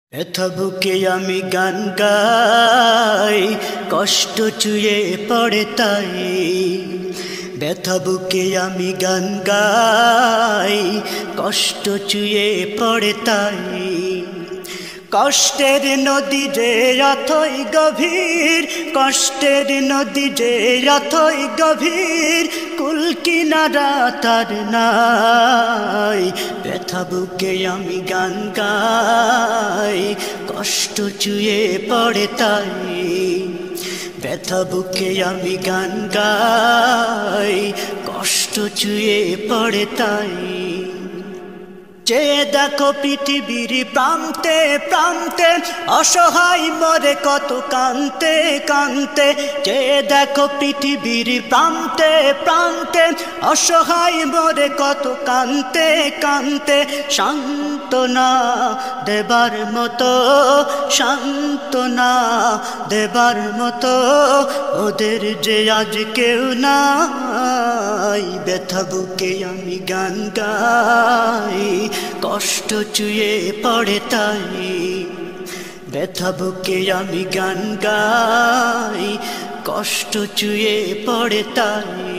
ব্যথা বুকে আমি গান গাই, কষ্ট চুয়ে পড়ে তাই। ব্যথা বুকে আমি গান গাই, কষ্ট চুয়ে পড়ে তাই। কষ্টের নদী যে অথই গভীর, কষ্টের নদী যে অথই গভীর, কুল কিনারা তার নাই। ব্যথা বুকে আমি গান গাই, কষ্ট চুয়ে পড়ে তাই। ব্যথা বুকে আমি গান গাই, কষ্ট চুয়ে পড়ে তাই। চেয়ে দেখো পৃথিবীর প্রান্তে প্রান্তে, অসহায় মরে কত কান্তে কান্তে। চেয়ে দেখো পৃথিবীর প্রান্তে প্রান্তে, অসহায় মরে কত কান্তে কান্তে। সান্ত্বনা দেবার মতো, সান্ত্বনা দেবার মতো ওদের যে আজ কেউ নাই। ব্যথা বুকে আমি গান গাই, কষ্ট চুয়ে পড়ে তাই। ব্যথা বুকে আমি গান গাই, কষ্ট চুয়ে পড়ে তাই।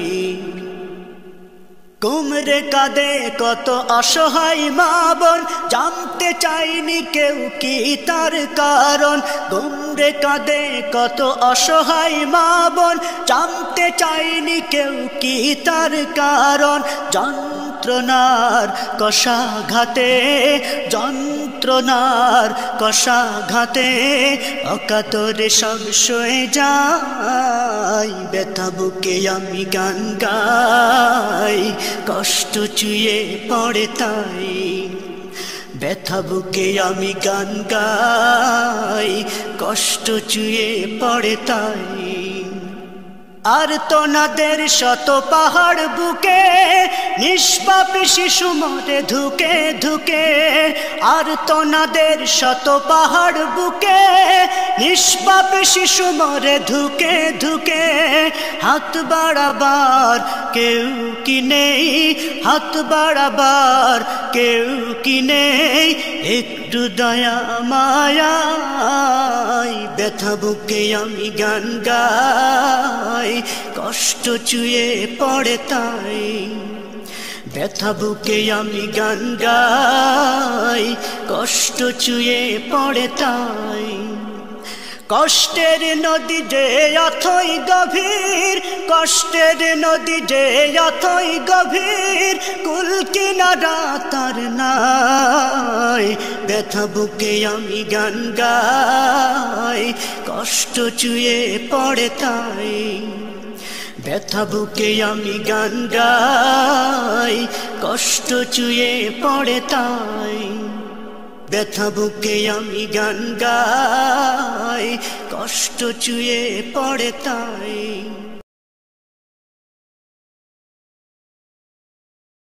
কুমড়ে কাঁদে কত অসহায় মা বোন, জানতে চাইনি কেউ কি তার কারণ। কুমড়ে কাঁদে কত অসহায় মা বোন, জানতে চাইনি কেউ কি তার কারণ। যন্ত্রণার কষাঘাতে, যন্ত্রণার কষাঘাতে অকাতরে সব সয়ে যায়। ব্যথা বুকে আমি গান গাই, কষ্ট চুয়ে পড়ে তাই। ব্যথা বুকে আমি গান গাই, কষ্ট চুয়ে পড়ে তাই। আর তোনাদের শত পাহাড় বুকে, নিষ্পাপ শিশু মরে ধুকে ধুকে। আর তোনাদের শত পাহাড় বুকে, নিষ্পাপ শিশু মরে ধুকে ধুকে। হাত বাড়াবার কেউ কি নেই, হাত বাড়াবার কেউ কি নেই, একটু দয়া মায়া। ব্যথা বুকে আমি গান গাই, কষ্ট চুয়ে পড়ে তাই। ব্যথা বুকে আমি গান গাই, কষ্ট চুয়ে পড়ে তাই। কষ্টের নদী যে অথই গভীর, কষ্টের নদী যে অথই গভীর, কুল কিনারা তার নাই। ব্যথা বুকে আমি গান গাই, কষ্ট চুয়ে পড়ে তাই। ব্যথা বুকে আমি গান গাই, কষ্ট চুয়ে পড়ে তাই। ব্যথা বুকে আমি গান গাই, কষ্ট চুয়ে পড়ে তাই।